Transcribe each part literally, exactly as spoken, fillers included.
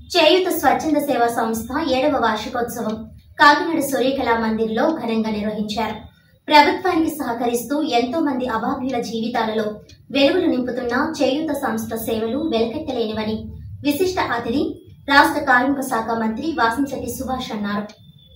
చేయూత స్వచ్ఛంద సేవా సంస్థ ఏడవ వార్షికోత్సవం కాకినాడ సూర్యకళా మందిర్లో ఘనంగా నిర్వహించారు. ప్రభుత్వానికి సహకరిస్తూ ఎంతో మంది అభాగ్యుల జీవితాలలో వెలుగులు నింపుతున్న చేయూత సంస్థ సేవలు వెలకట్టలేనివని విశిష్ట అతిథి రాష్ట్ర కార్మిక శాఖ మంత్రి వాసంశెట్టి సుభాష్ అన్నారు.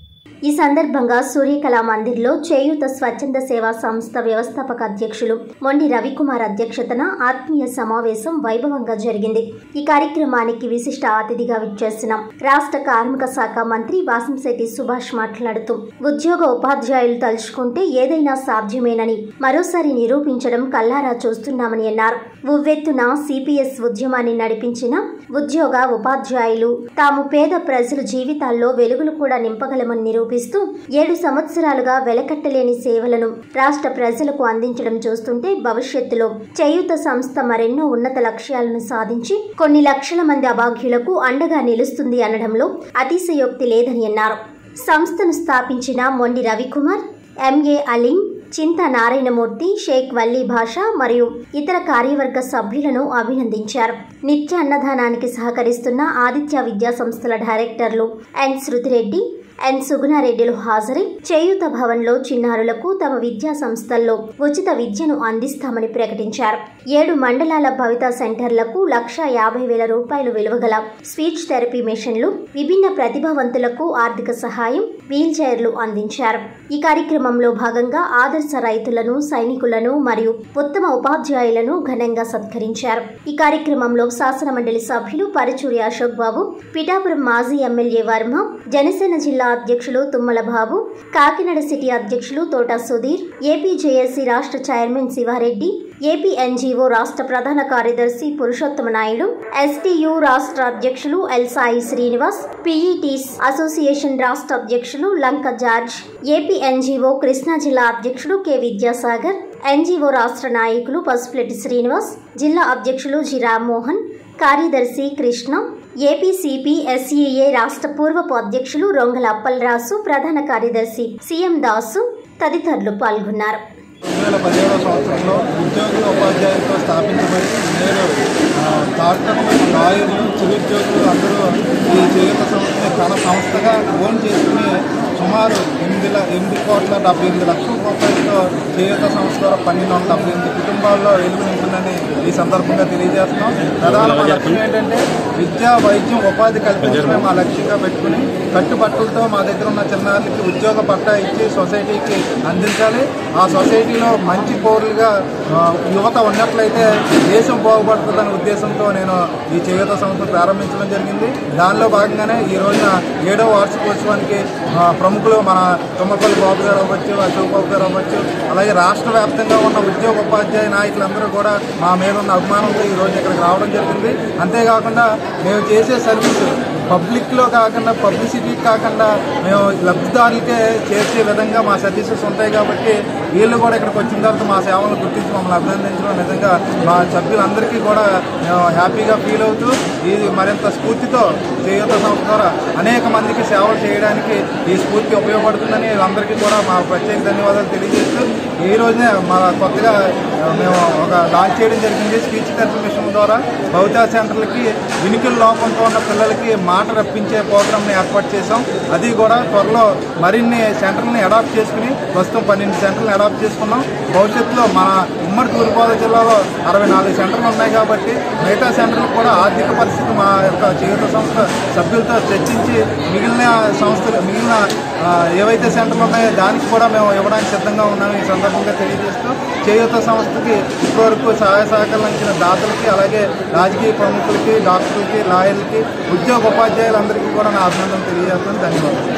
ఈ సందర్భంగా సూర్యకళా మందిర్లో చేయూత స్వచ్ఛంద సేవా సంస్థ వ్యవస్థాపక అధ్యక్షులు మొండి రవికుమార్ అధ్యక్షతన ఆత్మీయ సమావేశం వైభవంగా జరిగింది. ఈ కార్యక్రమానికి విశిష్ట అతిథిగా విచ్చేసిన రాష్ట్ర కార్మిక శాఖ మంత్రి వాసంశెట్టి సుభాష్ మాట్లాడుతూ ఉద్యోగ ఉపాధ్యాయులు తలుచుకుంటే ఏదైనా సాధ్యమేనని మరోసారి నిరూపించడం కల్లారా చూస్తున్నామని అన్నారు. ఉవ్వెత్తున సిపిఎస్ ఉద్యమాన్ని నడిపించిన ఉద్యోగ ఉపాధ్యాయులు తాము పేద ప్రజల జీవితాల్లో వెలుగులు కూడా నింపగలమని నిరూపిస్తూ ఏడు సంవత్సరాలుగా వెలకట్టలేని సేవలను రాష్ట్ర ప్రజలకు అందించడం చూస్తుంటే భవిష్యత్తులో చేయూత సంస్థ మరెన్నో ఉన్నత లక్ష్యాలను సాధించి కొన్ని లక్షల మంది అభాగ్యులకు అండగా నిలుస్తుంది అనడంలో అతిశయోక్తి లేదని అన్నారు. సంస్థను స్థాపించిన మొండి రవికుమార్, ఎంఏ అలీం, చింతా నారాయణమూర్తి, షేక్ వల్లీ భాషా మరియు ఇతర కార్యవర్గ సభ్యులను అభినందించారు. నిత్య అన్నదానానికి సహకరిస్తున్న ఆదిత్య విద్యా సంస్థల డైరెక్టర్లు ఎన్ శృతిరెడ్డి, ఎన్ సుగుణారెడ్డిలు హాజరై చేయూత భవన్లో చిన్నారులకు తమ విద్యా సంస్థల్లో ఉచిత విద్యను అందిస్తామని ప్రకటించారు. ఏడు మండలాల భవితా సెంటర్లకు లక్ష యాభై వేల రూపాయలు విలువగల స్పీచ్ థెరపీ మిషన్లు, విభిన్న ప్రతిభావంతులకు ఆర్థిక సహాయం, వీల్ చైర్లు అందించారు. ఈ కార్యక్రమంలో భాగంగా ఆదర్శ రైతులను, సైనికులను మరియు ఉత్తమ ఉపాధ్యాయులను ఘనంగా సత్కరించారు. ఈ కార్యక్రమంలో శాసన మండలి సభ్యులు పరుచూరి అశోక్ బాబు, పిఠాపురం మాజీ ఎమ్మెల్యే వర్మ, జనసేన జిల్లా అధ్యక్షులు తుమ్మల బాబు, కాకినాడ సిటీ అధ్యక్షులు తోట సుధీర్, ఏపీ జేఏసీ రాష్ట్ర చైర్మన్ శివారెడ్డి, ఏపీ ఎన్జీఓ రాష్ట్ర ప్రధాన కార్యదర్శి పురుషోత్తమ నాయుడు, ఎస్టీయూ రాష్ట్ర అధ్యక్షులు L Sai Srinivas, PETs association రాష్ట్ర అధ్యక్షులు లంక జార్జ్, ఏపీ ఎన్జీఓ కృష్ణా జిల్లా అధ్యక్షుడు కె విద్యాసాగర్, ఎన్జీఓ రాష్ట్ర నాయకులు పసుపులెట్టి శ్రీనివాస్, జిల్లా అధ్యక్షులు జి రామ్మోహన్, కార్యదర్శి కృష్ణ, ఏపీసీపీ ఎస్ఈఏ రాష్ట్ర పూర్వపు అధ్యక్షులు రొంగల అప్పలరాసు, ప్రధాన కార్యదర్శి సిఎం దాసు తదితరులు పాల్గొన్నారు. రెండు వేల పదిహేడవ సంవత్సరంలో ఉద్యోగుల ఉపాధ్యాయులతో స్థాపించబడి నేడు డాక్టర్లు, లాయర్లు, చిరుద్యోగులు అందరూ ఈ చేయూత సంస్థని తన సంస్థగా ఓన్ చేసుకుని సుమారు ఎనిమిది ఎనిమిది కోట్ల డెబ్బై ఎనిమిది లక్షల రూపాయలతో చేయూత సంస్థ ద్వారా పన్నెండు వందల డెబ్బై ఎనిమిది కుటుంబాల్లో వెలుగు నింపుతుందని ఈ సందర్భంగా తెలియజేస్తున్నాం. ప్రధాన మా లక్ష్యం ఏంటంటే విద్యా, వైద్యం, ఉపాధి కల్పించడమే మా లక్ష్యంగా పెట్టుకుని కట్టుబట్టలతో మా దగ్గర ఉన్న చిన్నారులకి ఉద్యోగ పట్టా ఇచ్చి సొసైటీకి అందించాలి. ఆ సొసైటీలో మంచి పౌరులుగా యువత ఉన్నట్లయితే దేశం బాగుపడుతుందనే ఉద్దేశంతో నేను ఈ చేయూత సంస్థ ప్రారంభించడం జరిగింది. దానిలో భాగంగానే ఈ రోజున ఏడవ వార్షికోత్సవానికి ప్రముఖులు మన తుమ్మపల్లి బాబు గారు అవ్వచ్చు, అశోక్ బాబు గారు అవ్వచ్చు, అలాగే రాష్ట్ర వ్యాప్తంగా ఉన్న ఉద్యోగ ఉపాధ్యాయ నాయకులందరూ కూడా మా మీద ఉన్న అభిమానంతో ఈ రోజు ఇక్కడికి రావడం జరిగింది. అంతేకాకుండా మేము చేసే సర్వీసు పబ్లిక్లో కాకుండా, పబ్లిసిటీకి కాకుండా మేము లబ్ధిదారులకే చేర్చే విధంగా మా సర్వీసెస్ ఉంటాయి. కాబట్టి వీళ్ళు కూడా ఇక్కడికి వచ్చిన తర్వాత మా సేవలను గుర్తించి మమ్మల్ని అభినందించడం నిజంగా మా సభ్యులందరికీ కూడా మేము హ్యాపీగా ఫీల్ అవుతూ ఇది మరింత స్ఫూర్తితో చేయూత సంస్థ ద్వారా అనేక మందికి సేవలు చేయడానికి ఈ స్ఫూర్తి ఉపయోగపడుతుందని వీళ్ళందరికీ కూడా మా ప్రత్యేక ధన్యవాదాలు తెలియజేస్తూ ఈ రోజునే మా కొత్తగా మేము ఒక లాంచ్ చేయడం జరిగింది. స్పీచ్ థెరపీ మిషన్ ద్వారా భవితా సెంటర్లకి వినికిడి లోపంతో ఉన్న పిల్లలకి మాట రప్పించే ప్రోగ్రామ్ని ఏర్పాటు చేసాం. అది కూడా త్వరలో మరిన్ని సెంటర్లను అడాప్ట్ చేసుకుని ప్రస్తుతం పన్నెండు సెంటర్లను అడాప్ట్ చేసుకున్నాం. భవిష్యత్తులో మన ఉమ్మడి తూర్పుగోదావరి జిల్లాలో అరవై నాలుగు సెంటర్లు ఉన్నాయి. కాబట్టి మిగతా సెంటర్లకు కూడా ఆర్థిక పరిస్థితి మా యొక్క చేయూత సంస్థ సభ్యులతో చర్చించి మిగిలిన సంస్థలు మిగిలిన ఏవైతే సెంటర్లు ఉన్నాయో దానికి కూడా మేము ఇవ్వడానికి సిద్ధంగా ఉన్నాము. ఈ సందర్భంగా తెలియజేస్తూ చేయూత సంస్థకి ఇప్పటివరకు సహాయ సహకారాలు ఇచ్చిన దాతలకి, అలాగే రాజకీయ ప్రముఖులకి, డాక్టర్లకి, లాయర్లకి, ఉద్యోగ ఉపాధ్యాయులందరికీ కూడా నా అభినందనలు తెలియజేస్తాను. ధన్యవాదాలు.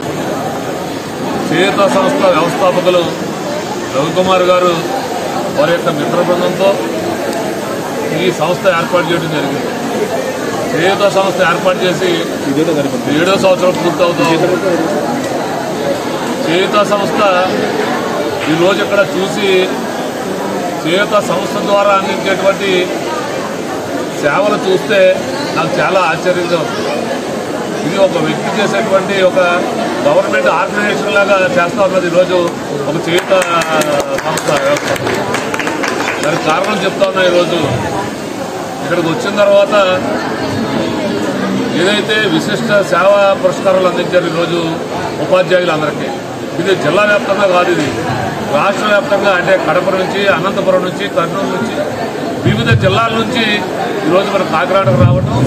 చేయూత సంస్థ వ్యవస్థాపకులు రవికుమార్ గారు వారి యొక్క మిత్ర బృందంతో ఈ సంస్థ ఏర్పాటు చేయడం జరిగింది. చేయూత సంస్థ ఏర్పాటు చేసి ఏడో సంవత్సరం పూర్తవుతుంది. చేయూత సంస్థ ఈరోజు ఇక్కడ చూసి చేయూత సంస్థ ద్వారా అందించేటువంటి సేవలు చూస్తే నాకు చాలా ఆశ్చర్యంగా ఉంది. ఇది ఒక వ్యక్తి చేసేటువంటి ఒక గవర్నమెంట్ ఆర్గనైజేషన్ లాగా చేస్తూ ఉన్నది ఈరోజు ఒక చేయూత సంస్థ వ్యవస్థ. దానికి కారణం చెప్తా ఉన్నా. ఈరోజు ఇక్కడికి వచ్చిన తర్వాత ఏదైతే విశిష్ట సేవా పురస్కారాలు అందించారు ఈరోజు ఉపాధ్యాయులందరికీ. ఇది జిల్లా వ్యాప్తంగా కాదు, ఇది రాష్ట్ర వ్యాప్తంగా, అంటే కడప నుంచి, అనంతపురం నుంచి, కర్నూలు నుంచి, వివిధ జిల్లాల నుంచి ఈరోజు మన కాకినాడకు రావడం,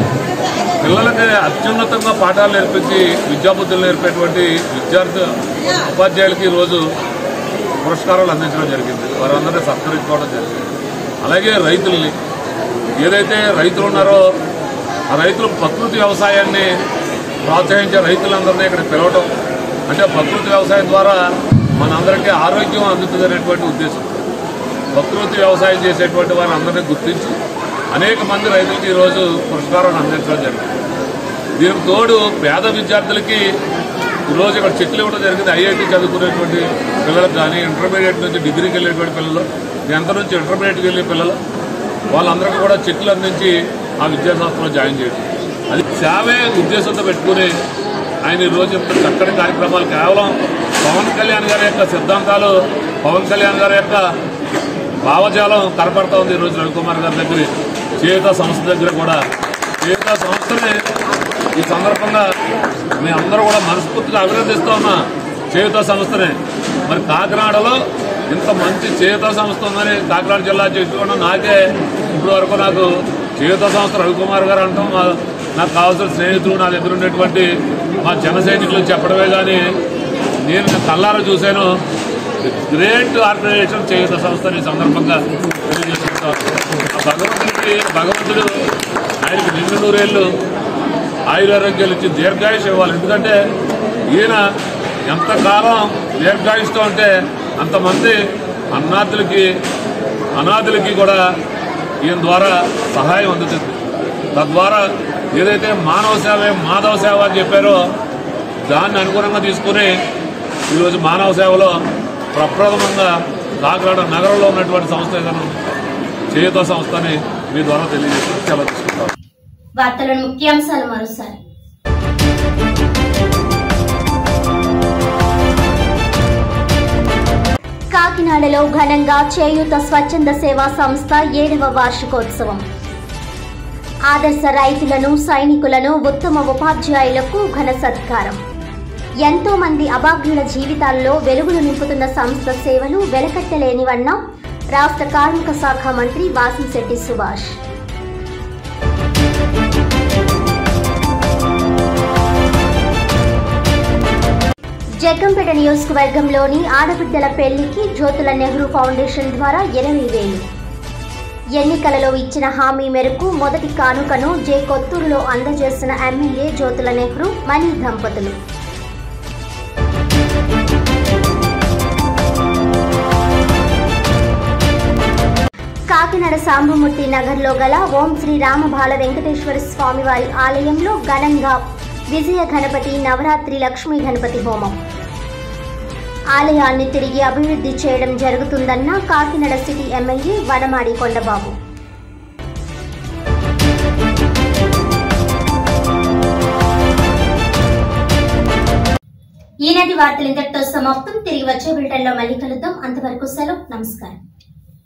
పిల్లలకి అత్యున్నతంగా పాఠాలు నేర్పించి విద్యాబుద్ధులు నేర్పేటువంటి విద్యార్థి ఉపాధ్యాయులకి ఈరోజు పురస్కారాలు అందించడం జరిగింది. వారందరినీ సత్కరించుకోవడం జరిగింది. అలాగే రైతుల్ని, ఏదైతే రైతులు ఉన్నారో ఆ రైతులు ప్రకృతి వ్యవసాయాన్ని ప్రోత్సహించే రైతులందరినీ ఇక్కడ పిలవటం, అంటే ప్రకృతి వ్యవసాయం ద్వారా మనందరికీ ఆరోగ్యం అందుతుంది అనేటువంటి ఉద్దేశం. ప్రకృతి వ్యవసాయం చేసేటువంటి వారిని అందరినీ గుర్తించి అనేక మంది రైతులకి ఈరోజు పురస్కారాన్ని అందించడం జరిగింది. దీనికి తోడు పేద విద్యార్థులకి ఈరోజు ఇక్కడ చెట్లు ఇవ్వడం జరిగింది. ఐఐటీ చదువుకునేటువంటి పిల్లలకు కానీ, ఇంటర్మీడియట్ నుంచి డిగ్రీకి వెళ్ళేటువంటి పిల్లలు, టెన్త్ నుంచి ఇంటర్మీడియట్కి వెళ్ళే పిల్లలు, వాళ్ళందరికీ కూడా చెట్లు అందించి ఆ విద్యా సంస్థలో జాయిన్ చేయడం, అది సేవే ఉద్దేశంతో పెట్టుకుని ఆయన ఈరోజు చక్కటి కార్యక్రమాలు, కేవలం పవన్ కళ్యాణ్ గారి యొక్క సిద్ధాంతాలు, పవన్ కళ్యాణ్ గారి యొక్క భావజాలం కనపడతా ఉంది. ఈరోజు రవికుమార్ గారి దగ్గర, చేయూత సంస్థ దగ్గర కూడా. చేయూత సంస్థని ఈ సందర్భంగా మీ అందరూ కూడా మనస్ఫూర్తిగా అభినందిస్తూ ఉన్నా చేయూత సంస్థని. మరి కాకినాడలో ఇంత మంచి చేయూత సంస్థ ఉందని కాకినాడ జిల్లా చెప్పుకోవడం నాకే ఇప్పుడు వరకు నాకు చేయూత సంస్థ రవికుమార్ గారు అంటాం, నాకు కావాల్సిన స్నేహితులు, నా దగ్గర ఉండేటువంటి మా జన సైనికులు చెప్పడమే కానీ నేను కళ్ళారా చూశాను. గ్రేట్ ఆర్గనైజేషన్ చేయూత సంస్థని ఈ సందర్భంగా తెలియజేసుకుంటాను. భగవంతుడికి భగవంతుడు ఆయనకి నిండు నూరేళ్ళు ఆయురారోగ్యాలు ఇచ్చి దీర్ఘాయుష్ ఇవ్వాలి. ఎందుకంటే ఈయన ఎంతకాలం దీర్ఘాయుష్తో ఉంటే అంతమంది అన్నాథులకి అనాథులకి కూడా ఈయన ద్వారా సహాయం అందుతుంది. తద్వారా ఏదైతే మానవ సేవ మాధవ సేవ అని చెప్పారో దాన్ని అనుగుణంగా తీసుకుని ఈరోజు మానవ సేవలో ప్రప్రథమంగా కాకినాడ నగరంలో ఉన్నటువంటి సంస్థ ఏదైనా చేయూత సంస్థని మీ ద్వారా తెలియజేసి సెలవు తీసుకుంటాం. వార్తలను ముఖ్యాంశాలు మరోసారి. కాకినాడలో ఘనంగా చేయూత స్వచ్ఛంద సేవా సంస్థ ఏడవ వార్షికోత్సవం. ఆదర్శ రైతులను, సైనికులను, ఉత్తమ ఉపాధ్యాయులకు ఘన సత్కారం. ఎంతో మంది అభాగ్యుల జీవితాల్లో వెలుగులు నింపుతున్న సంస్థ సేవలు వెలకట్టలేనివన్న రాష్ట్ర కార్మిక శాఖ మంత్రి వాసంశెట్టి సుభాష్. జగ్గంపేట నియోజకవర్గంలోని ఆడబిడ్డల పెళ్లికి జ్యోతుల నెహ్రూ ఫౌండేషన్ ద్వారా ఇరవై వేలు. ఎన్నికలలో ఇచ్చిన హామీ మేరకు మొదటి కానుకను జే కొత్తూరులో అందజేసిన ఎమ్మెల్యే జ్యోతుల నెహ్రూ, మణి దంపతులు. కాకినాడ సాంబమూర్తి నగర్లో గల ఓం శ్రీ రామబాల వెంకటేశ్వర స్వామివారి ఆలయంలో ఘనంగా విజయ గణపతి నవరాత్రి లక్ష్మీ గణపతి హోమం. ఆలయాన్ని తిరిగి అభివృద్ధి చేయడం జరుగుతుందన్న కాకినాడ సిటీ ఎమ్మెల్యే వనమాడి కొండబాబు. ఈనాటి వార్తలు ఇంతటితో సమాప్తం. తిరిగి వచ్చే బులెటిన్లో మళ్ళీ కలుద్దాం. అంతవరకు సెలవు. నమస్కారం.